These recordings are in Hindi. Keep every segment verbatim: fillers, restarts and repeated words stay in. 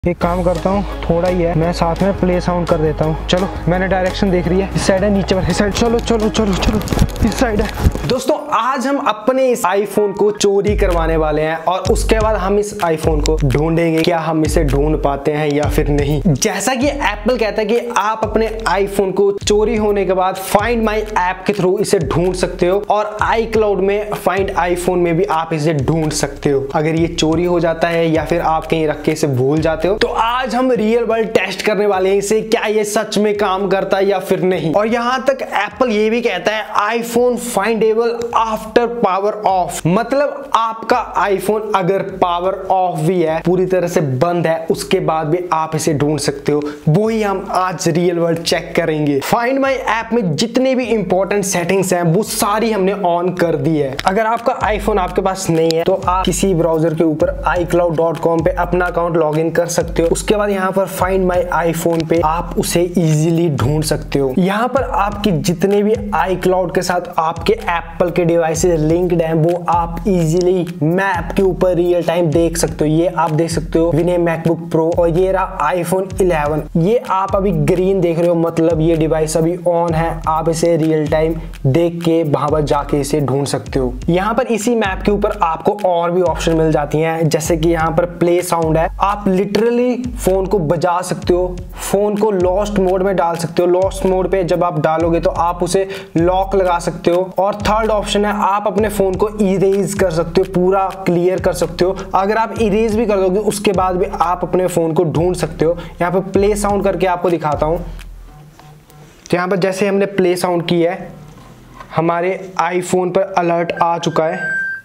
एक काम करता हूँ, थोड़ा ही है, मैं साथ में प्ले साउंड कर देता हूँ। चलो मैंने डायरेक्शन देख रही है, इस साइड है, नीचे वाली साइड। चलो चलो चलो चलो इस साइड है। दोस्तों आज हम अपने इस आईफोन को चोरी करवाने वाले हैं और उसके बाद हम इस आईफोन को ढूंढेंगे। क्या हम इसे ढूंढ पाते हैं या फिर नहीं। जैसा कि एप्पल कहता है कि आप अपने आईफोन को चोरी होने के बाद फाइंड माई ऐप के थ्रू इसे ढूंढ सकते हो और आई क्लाउड में फाइंड आईफोन में भी आप इसे ढूंढ सकते हो। अगर ये चोरी हो जाता है या फिर आप कहीं रख के इसे भूल जाते हो तो आज हम रियल वर्ल्ड टेस्ट करने वाले हैं इसे, क्या ये सच में काम करता है या फिर नहीं। और यहां तक एप्पल ये भी कहता है iPhone findable after power off, मतलब आपका आईफोन अगर पावर ऑफ भी है, पूरी तरह से बंद है, उसके बाद भी आप इसे ढूंढ सकते हो। वो ही हम आज रियल वर्ल्ड चेक करेंगे। फाइंड माई ऐप में जितने भी इंपॉर्टेंट सेटिंग्स हैं वो सारी हमने ऑन कर दी है। अगर आपका आईफोन आपके पास नहीं है तो आप किसी ब्राउजर के ऊपर आई क्लाउड डॉट कॉम पे अपना अकाउंट लॉग इन कर सकते हो। उसके बाद यहाँ पर फाइंड माई आईफोन पे आप उसे इजीली ढूंढ सकते हो। यहाँ पर आपके जितने भी आई क्लाउड के साथ आपके एप्पल के डिवाइसेस लिंक्ड हैं वो आप इजीली मैप के ऊपर रियल टाइम देख सकते हो। ये आप देख सकते हो विनय मैकबुक प्रो और ये रहा आईफोन इलेवन। ये आप अभी ग्रीन देख रहे हो, मतलब ये डिवाइस अभी ऑन है। आप इसे रियल टाइम देख के वहां पर जाके इसे ढूंढ सकते हो। यहाँ पर इसी मैप के ऊपर आपको और भी ऑप्शन मिल जाती हैं, जैसे कि यहाँ पर प्ले साउंड है। आप लिटरली फोन को बजा सकते हो, फोन को लॉस्ट मोड में डाल सकते हो। लॉस्ट मोड पे जब आप डालोगे तो आप उसे लॉक लगा सकते हो। और थर्ड ऑप्शन है आप अपने फोन को इरेज कर सकते हो, पूरा क्लियर कर सकते हो। अगर आप इरेज भी कर दोगे उसके बाद भी आप अपने फोन को ढूंढ सकते हो। यहाँ पर प्ले साउंड करके आपको दिखाता हूं। तो यहाँ पर जैसे हमने प्ले साउंड की है, हमारे आईफोन पर अलर्ट आ चुका है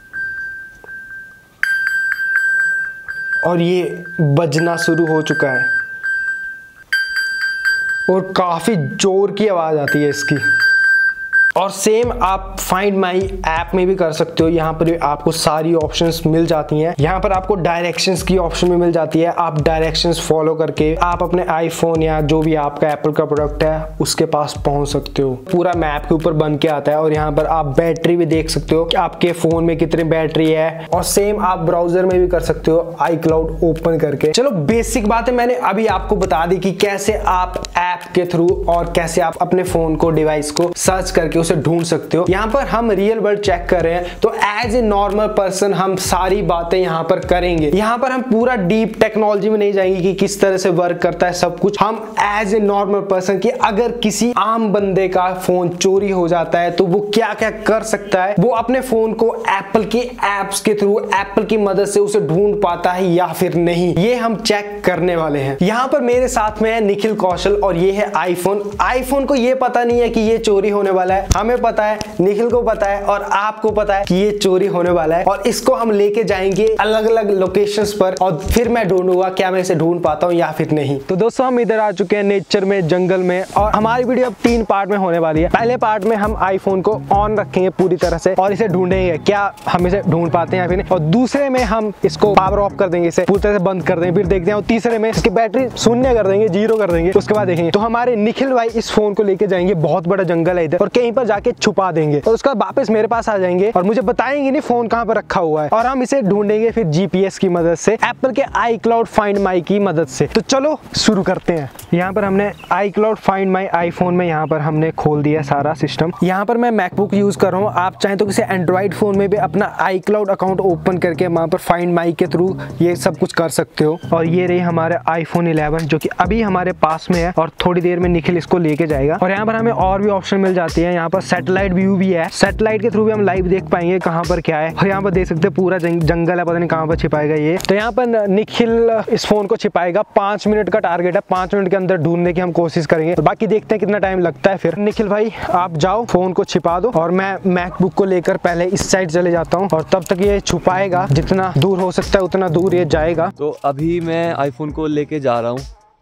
और ये बजना शुरू हो चुका है और काफी जोर की आवाज आती है इसकी। और सेम आप फाइंड माई ऐप में भी कर सकते हो। यहाँ पर भी आपको सारी ऑप्शंस मिल जाती हैं। यहाँ पर आपको डायरेक्शंस की ऑप्शन भी मिल जाती है। आप डायरेक्शंस फॉलो करके आप अपने आईफोन या जो भी आपका एप्पल का प्रोडक्ट है उसके पास पहुंच सकते हो। पूरा मैप के ऊपर बन के आता है और यहाँ पर आप बैटरी भी देख सकते हो कि आपके फोन में कितनी बैटरी है। और सेम आप ब्राउजर में भी कर सकते हो आई क्लाउड ओपन करके। चलो बेसिक बातें मैंने अभी आपको बता दी कि कैसे आप ऐप के थ्रू और कैसे आप अपने फोन को डिवाइस को सर्च करके उसे ढूंढ सकते हो। यहाँ पर हम रियल वर्ल्ड चेक कर रहे हैं तो एज ए नॉर्मल पर्सन हम सारी बातें यहाँ पर करेंगे। यहाँ पर हम पूरा डीप टेक्नोलॉजी में नहीं जाएंगे कि किस तरह से वर्क करता है सब कुछ। हम एज ए नॉर्मल पर्सन कि अगर किसी आम बंदे का फोन चोरी हो जाता है तो वो क्या क्या कर सकता है, वो अपने फोन को एप्पल की एप्स के थ्रू एप्पल की मदद से उसे ढूंढ पाता है या फिर नहीं, ये हम चेक करने वाले हैं। यहाँ पर मेरे साथ में है निखिल कौशल और ये है आईफोन। आईफोन को ये पता नहीं है कि ये चोरी होने वाला है, हमें पता है, निखिल को पता है और आपको पता है कि ये चोरी होने वाला है। और इसको हम लेके जाएंगे अलग अलग लोकेशंस पर और फिर मैं ढूंढूंगा क्या मैं इसे ढूंढ पाता हूँ या फिर नहीं। तो दोस्तों हम इधर आ चुके हैं नेचर में, जंगल में, और हमारी वीडियो अब तीन पार्ट में होने वाली है। पहले पार्ट में हम आईफोन को ऑन रखेंगे पूरी तरह से और इसे ढूंढेंगे क्या हम इसे ढूंढ पाते हैं या फिर नहीं। और दूसरे में हम इसको पावर ऑफ कर देंगे, इसे पूरी तरह से बंद कर देंगे, फिर देखते हैं। और तीसरे में इसकी बैटरी शून्य कर देंगे, जीरो कर देंगे, उसके बाद देखेंगे। तो हमारे निखिल भाई इस फोन को लेके जाएंगे, बहुत बड़ा जंगल है इधर, और कहीं पर जाके छुपा देंगे और उसका वापस मेरे पास आ जाएंगे और मुझे बताएंगे नहीं फोन कहां पर रखा हुआ है। और हम इसे ढूंढेंगे फिर जीपीएस की मदद से, एप्पल के आई क्लाउड फाइंड माई की मदद से। तो चलो शुरू करते हैं। यहाँ पर हमने iCloud find my iPhone में यहाँ पर हमने खोल दिया सारा सिस्टम। यहाँ पर मैं मैकबुक यूज कर रहा हूँ, आप चाहें तो किसी एंड्रॉइड फोन में भी अपना आई क्लाउड अकाउंट ओपन करके वहां पर फाइंड माई के थ्रू ये सब कुछ कर सकते हो। और ये रही हमारे आईफोन इलेवन जो कि अभी हमारे पास में है और थोड़ी देर में निखिल इसको लेके जाएगा। और यहाँ पर हमें और भी ऑप्शन मिल जाती है। यहाँ पर सैटेलाइट व्यू भी है, सैटेलाइट के थ्रू भी हम लाइव देख पाएंगे कहाँ पर क्या है। और यहाँ पर देख सकते हैं पूरा जंगल है, पता नहीं कहाँ पर छिपाएगा ये। तो यहाँ पर निखिल इस फोन को छिपाएगा। पांच मिनट का टारगेट है, पांच मिनट के अंदर ढूंढने की हम कोशिश करेंगे, बाकी देखते हैं कितना टाइम लगता है। फिर निखिल भाई आप जाओ, फोन को छिपा दो और मैं मैकबुक को लेकर पहले इस साइड चले जाता हूँ और तब तक ये छुपाएगा, जितना दूर हो सकता है उतना दूर ये जाएगा। तो अभी मैं आईफोन को लेके जा रहा हूँ।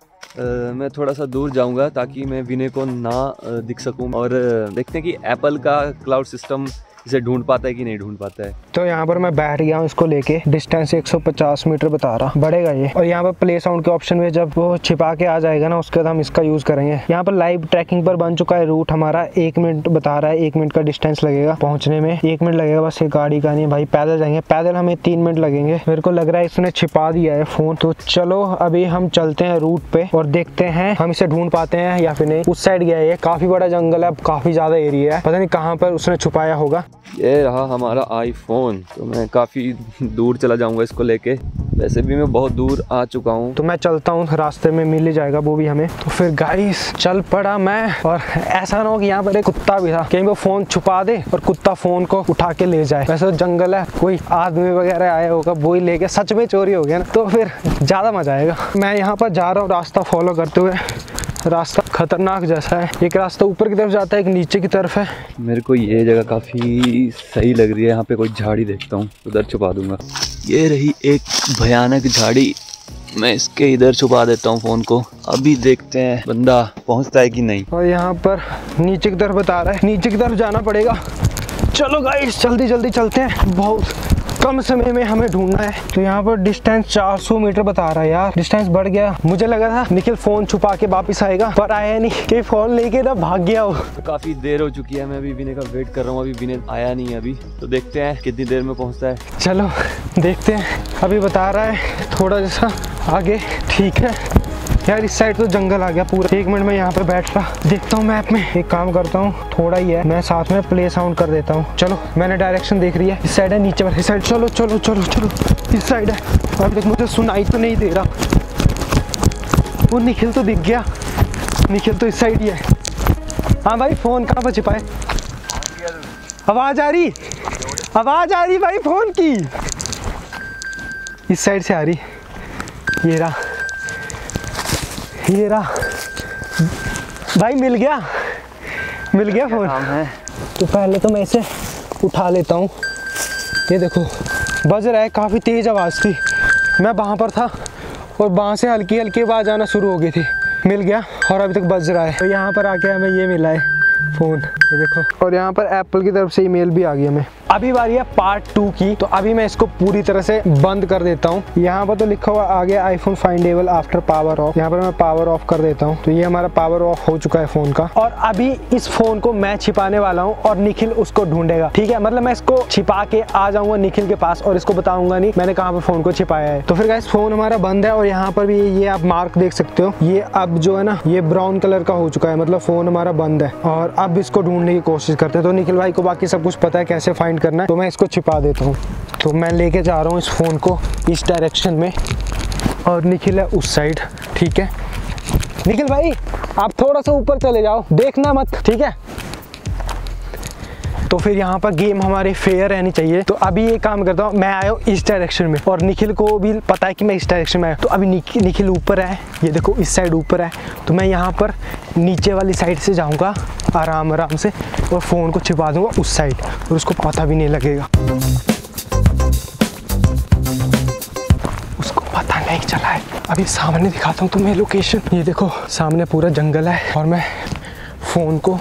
Uh, मैं थोड़ा सा दूर जाऊंगा ताकि मैं विनय को ना uh, दिख सकूं। और uh, देखते हैं कि एप्पल का क्लाउड सिस्टम इसे ढूंढ पाता है कि नहीं ढूंढ पाता है। तो यहाँ पर मैं बैठ गया हूँ इसको लेके, डिस्टेंस एक सौ पचास मीटर बता रहा, बढ़ेगा ये। और यहाँ पर प्ले साउंड के ऑप्शन में जब वो छिपा के आ जाएगा ना, उसके बाद हम इसका यूज करेंगे। यहाँ पर लाइव ट्रैकिंग पर बन चुका है रूट हमारा, एक मिनट बता रहा है, एक मिनट का डिस्टेंस लगेगा पहुंचने में, एक मिनट लगेगा बस। ये गाड़ी का नहीं भाई, पैदल जाएंगे, पैदल हमें तीन मिनट लगेंगे। मेरे को लग रहा है इसने छिपा दिया है फोन। तो चलो अभी हम चलते हैं रूट पे और देखते हैं हम इसे ढूंढ पाते हैं या फिर नहीं। उस साइड गया है, काफी बड़ा जंगल है, काफी ज्यादा एरिया है, पता नहीं कहाँ पर उसने छुपाया होगा। ये रहा हमारा आईफोन। तो मैं काफ़ी दूर चला जाऊंगा इसको लेके, वैसे भी मैं बहुत दूर आ चुका हूँ। तो मैं चलता हूँ, रास्ते में मिल ही जाएगा वो भी हमें। तो फिर गाइस चल पड़ा मैं, और ऐसा ना हो कि यहाँ पर एक कुत्ता भी था, कहीं वो फोन छुपा दे और कुत्ता फोन को उठा के ले जाए। वैसे तो जंगल है, कोई आदमी वगैरह आया होगा, वो ही लेके सच में चोरी हो गया ना, तो फिर ज़्यादा मजा आएगा। मैं यहाँ पर जा रहा हूँ रास्ता फॉलो करते हुए, रास्ता खतरनाक जैसा है, एक रास्ता ऊपर की तरफ जाता है, एक नीचे की तरफ है। मेरे को ये जगह काफ़ी सही लग रही है, यहाँ पे कोई झाड़ी देखता हूँ, उधर छुपा दूंगा। ये रही एक भयानक झाड़ी, मैं इसके इधर छुपा देता हूँ फ़ोन को। अभी देखते हैं बंदा पहुँचता है कि नहीं। और यहाँ पर नीचे की तरफ बता रहा है, नीचे की तरफ जाना पड़ेगा। चलो गाइस जल्दी जल्दी चलते हैं, बहुत कम समय में हमें ढूंढना है। तो यहाँ पर डिस्टेंस चार सौ मीटर बता रहा है यार, डिस्टेंस बढ़ गया। मुझे लगा था निखिल फोन छुपा के वापस आएगा, पर आया नहीं, कि फोन लेके ना भाग गया हो। तो काफ़ी देर हो चुकी है, मैं अभी विनय का वेट कर रहा हूँ, अभी विनय आया नहीं है अभी। तो देखते हैं कितनी देर में पहुँचता है। चलो देखते हैं। अभी बता रहा है थोड़ा जैसा आगे, ठीक है यार। इस साइड तो जंगल आ गया पूरा। एक मिनट में यहाँ पे बैठ रहा, देखता हूँ मैप में। एक काम करता हूँ, थोड़ा ही है, मैं साथ में प्ले साउंड कर देता हूँ। चलो मैंने डायरेक्शन देख रही है, इस साइड है, नीचे वाली साइड। चलो चलो चलो चलो, इस साइड है। अब देख मुझे सुनाई तो नहीं दे रहा। वो निखिल तो दिख गया, निखिल तो इस साइड ही है। हाँ भाई फोन कहाँ पर छिपा है? आवाज आ रही, आवाज आ रही भाई फोन की, इस साइड से आ रही। ये रहा, ये रहा भाई, मिल गया, मिल गया फोन है। तो पहले तो मैं इसे उठा लेता हूँ। ये देखो बज रहा है, काफ़ी तेज़ आवाज़ थी, मैं वहाँ पर था और वहाँ से हल्की हल्की आवाज़ आना शुरू हो गई थी। मिल गया और अभी तक बज रहा है। तो यहाँ पर आके हमें ये मिला है फ़ोन, ये देखो। और यहाँ पर एप्पल की तरफ से ईमेल भी आ गई हमें। अभी बारी है पार्ट टू की, तो अभी मैं इसको पूरी तरह से बंद कर देता हूँ। यहाँ पर तो लिखा हुआ आ गया iPhone findable after power off, यहाँ पर मैं पावर ऑफ कर देता हूँ। तो ये हमारा पावर ऑफ हो चुका है फ़ोन का। और अभी इस फ़ोन को मैं छिपाने वाला हूँ और निखिल उसको ढूंढेगा, ठीक है। मतलब मैं इसको छिपा के आ जाऊँगा निखिल के पास और इसको बताऊँगा नहीं मैंने कहाँ पर फ़ोन को छिपाया है। तो फिर गाइस फ़ोन हमारा बंद है और यहाँ पर भी ये आप मार्क देख सकते हो, ये अब जो है ना ये ब्राउन कलर का हो चुका है, मतलब फ़ोन हमारा बंद है। और अब इसको ढूंढने की कोशिश करते हैं। तो निखिल भाई को बाकी सब कुछ पता है कैसे फाइंड करना है, तो मैं इसको छिपा देता हूँ। तो मैं लेके जा रहा हूँ इस फ़ोन को इस डायरेक्शन में और निखिल है उस साइड, ठीक है। निखिल भाई आप थोड़ा सा ऊपर चले जाओ, देखना मत, ठीक है। तो फिर यहाँ पर गेम हमारे फेयर रहनी चाहिए। तो अभी ये काम करता हूँ, मैं आया हूँ इस डायरेक्शन में और निखिल को भी पता है कि मैं इस डायरेक्शन में आया। तो अभी निखिल ऊपर है, ये देखो इस साइड ऊपर है। तो मैं यहाँ पर नीचे वाली साइड से जाऊँगा आराम आराम से और फ़ोन को छिपा दूँगा उस साइड और उसको पता भी नहीं लगेगा, उसको पता नहीं चला है। अभी सामने दिखाता हूँ तुम्हें लोकेशन, ये देखो सामने पूरा जंगल है और मैं फ़ोन को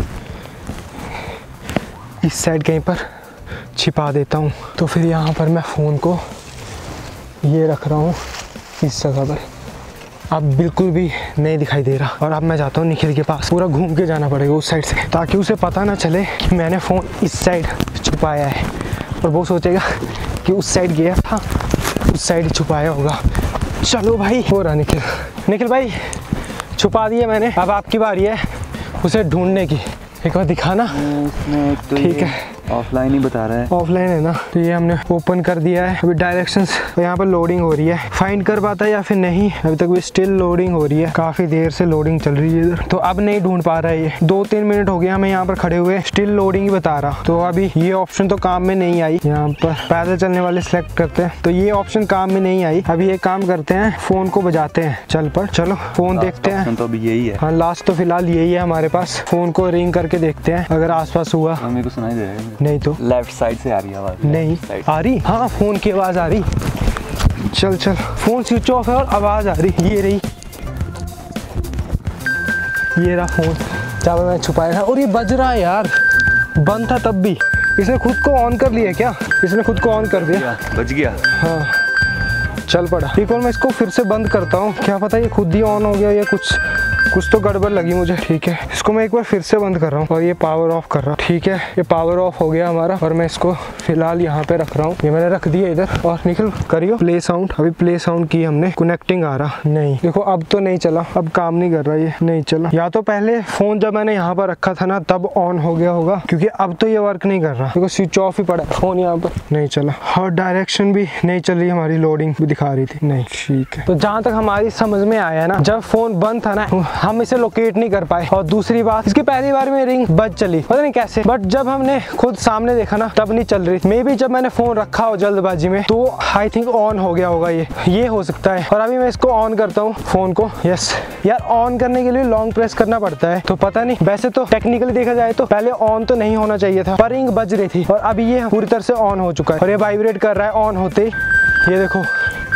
इस साइड कहीं पर छिपा देता हूँ। तो फिर यहाँ पर मैं फ़ोन को ये रख रहा हूँ इस जगह पर, अब बिल्कुल भी नहीं दिखाई दे रहा। और अब मैं जाता हूँ निखिल के पास, पूरा घूम के जाना पड़ेगा उस साइड से ताकि उसे पता ना चले कि मैंने फ़ोन इस साइड छुपाया है और वो सोचेगा कि उस साइड गया था, उस साइड छुपाया होगा। चलो भाई, हो रहा निखिल, निखिल भाई छुपा दिया मैंने, अब आपकी बारी है उसे ढूंढने की। एक बार दिखाना, तो ठीक है। ऑफलाइन ही बता रहा है, ऑफलाइन है ना। तो ये हमने ओपन कर दिया है, अभी डायरेक्शंस यहाँ पर लोडिंग हो रही है, फाइंड कर पाता है या फिर नहीं, अभी तक भी स्टिल लोडिंग हो रही है, काफ़ी देर से लोडिंग चल रही है इधर। तो अब नहीं ढूंढ पा रहा है ये, दो तीन मिनट हो गया हमें यहाँ पर खड़े हुए, स्टिल लोडिंग ही बता रहा। तो अभी ये ऑप्शन तो काम में नहीं आई, यहाँ पर पैदल चलने वाले सिलेक्ट करते हैं, तो ये ऑप्शन काम में नहीं आई। अभी ये काम करते हैं, फ़ोन को बजाते हैं, चल पर चलो फ़ोन देखते हैं। तो अभी यही है, हाँ लास्ट तो फिलहाल यही है हमारे पास। फ़ोन को रिंग करके देखते हैं अगर आसपास हुआ। मेरे को सुनाई दे रहा है, नहीं तो लेफ्ट साइड से आ रही है आवाज़, नहीं आ रही, हाँ फ़ोन की आवाज़ आ रही। चल चल, फ़ोन स्विच ऑफ है और आवाज़ आ रही, ये रही, ये रहा फ़ोन जहाँ मैं छुपाया था। और ये बज रहा है यार, बंद था तब भी, इसने खुद को ऑन कर लिया क्या? इसने खुद को ऑन कर दिया, बच गया। हाँ चल पड़ा। एक और मैं इसको फिर से बंद करता हूँ, क्या पता ये खुद ही ऑन हो गया या कुछ कुछ तो गड़बड़ लगी मुझे। ठीक है, इसको मैं एक बार फिर से बंद कर रहा हूँ और ये पावर ऑफ कर रहा हूँ। ठीक है, ये पावर ऑफ हो गया हमारा और मैं इसको फिलहाल यहाँ पे रख रहा हूँ। ये मैंने रख दिया इधर। और निखिल करियो प्ले साउंड। अभी प्ले साउंड की हमने, कनेक्टिंग आ रहा नहीं। देखो अब तो नहीं चला, अब काम नहीं कर रहा, ये नहीं चला। या तो पहले फोन जब मैंने यहाँ पर रखा था ना तब ऑन हो गया होगा, क्योंकि अब तो ये वर्क नहीं कर रहा। देखो स्विच ऑफ ही पड़ा फोन, यहाँ पर नहीं चला। और डायरेक्शन भी नहीं चल रही, हमारी लोडिंग भी दिखा रही थी नहीं। ठीक है, तो जहाँ तक हमारी समझ में आया ना, जब फोन बंद था ना हम इसे लोकेट नहीं कर पाए। और दूसरी बात, इसकी पहली बार में रिंग बज चली, पता नहीं कैसे, बट जब हमने खुद सामने देखा ना तब नहीं चल रही। मे बी जब मैंने फोन रखा हो जल्दबाजी में तो आई थिंक ऑन हो गया होगा, ये ये हो सकता है। और अभी मैं इसको ऑन करता हूँ फोन को। यस यार, ऑन करने के लिए लॉन्ग प्रेस करना पड़ता है, तो पता नहीं, वैसे तो टेक्निकली देखा जाए तो पहले ऑन तो नहीं होना चाहिए था, पर रिंग बज रही थी और अभी ये पूरी तरह से ऑन हो चुका है और ये वाइब्रेट कर रहा है ऑन होते ही। ये देखो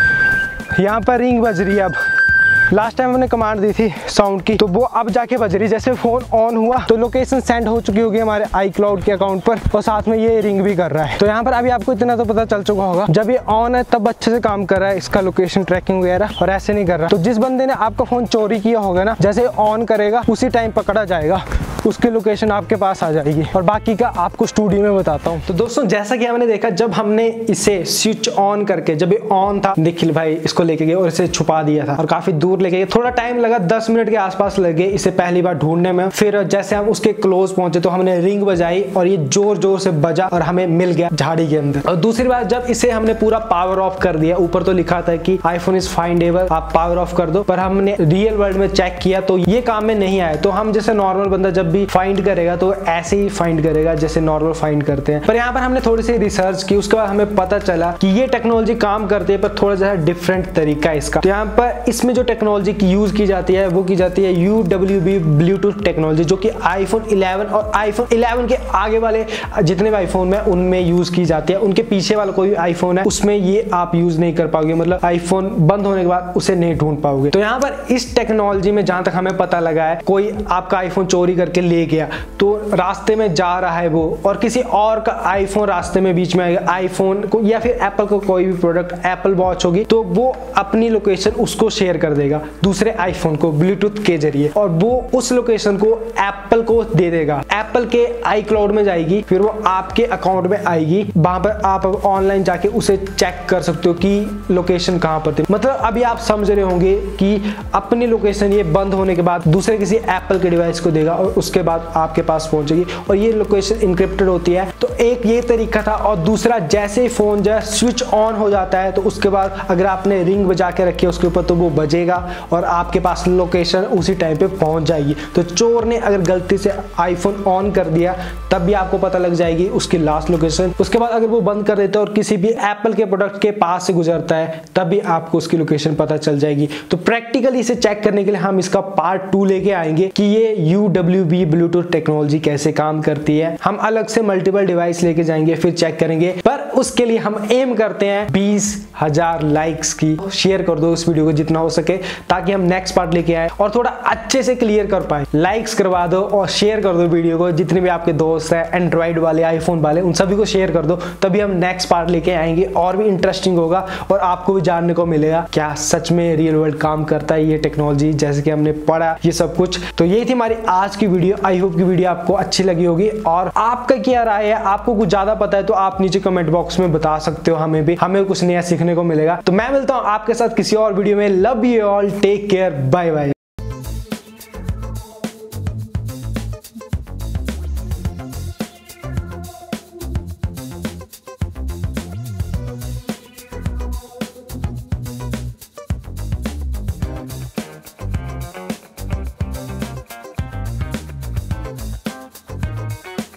यहाँ पर रिंग बज रही है। अब लास्ट टाइम मैंने कमांड दी थी साउंड की, तो वो अब जाके बज रही। जैसे फोन ऑन हुआ तो लोकेशन सेंड हो चुकी होगी हमारे आई क्लाउड के अकाउंट पर और साथ में ये रिंग भी कर रहा है। तो यहाँ पर अभी आपको इतना तो पता चल चुका होगा, जब ये ऑन है तब अच्छे से काम कर रहा है इसका लोकेशन ट्रैकिंग वगैरह, और ऐसे नहीं कर रहा। तो जिस बंदे ने आपका फोन चोरी किया होगा ना, जैसे ऑन करेगा उसी टाइम पकड़ा जाएगा, उसकी लोकेशन आपके पास आ जाएगी। और बाकी का आपको स्टूडियो में बताता हूँ। तो दोस्तों जैसा कि हमने देखा, जब हमने इसे स्विच ऑन करके, जब ये ऑन था, निखिल भाई इसको लेके गए और इसे छुपा दिया था और काफी दूर लेके गए। थोड़ा टाइम लगा, दस मिनट के आसपास लगे इसे पहली बार ढूंढने में। फिर जैसे हम उसके क्लोज पहुंचे तो हमने रिंग बजाई और ये जोर जोर से बजा और हमें मिल गया झाड़ी के अंदर। और दूसरी बात, जब इसे हमने पूरा पावर ऑफ कर दिया, ऊपर तो लिखा था कि आईफोन इज फाइंडेबल, आप पावर ऑफ कर दो, पर हमने रियल वर्ल्ड में चेक किया तो ये काम में नहीं आया। तो हम जैसे नॉर्मल बंदा जब भी फाइंड करेगा तो ऐसे ही फाइंड करेगा जैसे नॉर्मल फाइंड करते हैं। पर यहाँ पर हमने थोड़ी सी रिसर्च की, उसके बाद हमें पता चला कि ये टेक्नोलॉजी काम करती है पर थोड़ा सा डिफरेंट तरीका है इसका। तो यहाँ पर इसमें जो टेक्नोलॉजी की यूज की जाती है वो की जाती है U W B Bluetooth technology, जो कि आईफोन इलेवन और आईफोन इलेवन के आगे वाले जितने भी आईफोन में उनमें यूज की जाती है। उनके पीछे वाला कोई आईफोन है उसमें ये आप यूज नहीं कर पाओगे, मतलब आईफोन बंद होने के बाद उसे नहीं ढूंढ पाओगे। तो यहाँ पर इस टेक्नोलॉजी में जहां तक हमें पता लगा है, कोई आपका आईफोन चोरी करके ले गया तो रास्ते में जा रहा है वो और किसी और का आईफोन रास्ते में बीच में आएगा, आईफोन को या फिर एप्पल को कोई भी प्रोडक्ट, एप्पल वॉच होगी, तो वो अपनी लोकेशन उसको शेयर कर देगा दूसरे आईफोन को ब्लूटूथ के जरिए, और वो उस लोकेशन को एप्पल को दे देगा। एप्पल के आई क्लाउड में जाएगी, फिर वो आपके अकाउंट में आएगी। वहां पर आप ऑनलाइन जाके उसे चेक कर सकते हो कि लोकेशन कहां पर थी। मतलब अभी आप समझ रहे होंगे कि अपनी लोकेशन ये बंद होने के बाद दूसरे किसी एप्पल के डिवाइस को देगा और उसके बाद आपके पास पहुंचेगी और ये लोकेशन इंक्रिप्टेड होती है। तो एक ये तरीका था। और दूसरा, जैसे ही फोन जो है स्विच ऑन हो जाता है तो उसके बाद अगर आपने रिंग बजा के रखी है उसके ऊपर तो वो बजेगा और आपके पास लोकेशन उसी टाइम पे पहुंच जाएगी। तो चोर ने अगर गलती से आईफोन ऑन कर दिया तब भी आपको पता लग जाएगी उसकी लास्ट लोकेशन। उसके बाद अगर वो बंद कर देता है और किसी भी एप्पल के प्रोडक्ट के पास से गुजरता है तब भी आपको उसकी लोकेशन पता चल जाएगी। तो प्रैक्टिकली इसे चेक करने के लिए हम इसका पार्ट टू लेके आएंगे कि ये U W B Bluetooth technology कैसे काम करती है। हम अलग से मल्टीपल डिवाइस लेके जाएंगे, फिर चेक करेंगे। पर उसके लिए हम एम करते हैं बीस हजार लाइक्स की। शेयर कर दो इस वीडियो को जितना हो सके ताकि हम नेक्स्ट पार्ट लेके आए और थोड़ा अच्छे से क्लियर कर पाए। लाइक्स करवा दो और शेयर कर दो वीडियो को, जितने भी आपके दोस्त हैं एंड्रॉइड वाले, आईफोन वाले, उन सभी को शेयर कर दो, तभी हम नेक्स्ट पार्ट लेके आएंगे और भी इंटरेस्टिंग होगा और आपको भी जानने को मिलेगा क्या सच में रियल वर्ल्ड काम करता है ये टेक्नोलॉजी, जैसे कि हमने पढ़ा ये सब कुछ। तो यही थी हमारी आज की वीडियो। आई होप की वीडियो आपको अच्छी लगी होगी। और आपका क्या राय है, आपको कुछ ज्यादा पता है तो आप नीचे कमेंट बॉक्स में बता सकते हो, हमें भी हमें कुछ नया सीखने को मिलेगा। तो मैं मिलता हूं आपके साथ किसी और वीडियो में। Love you all, take care, bye bye.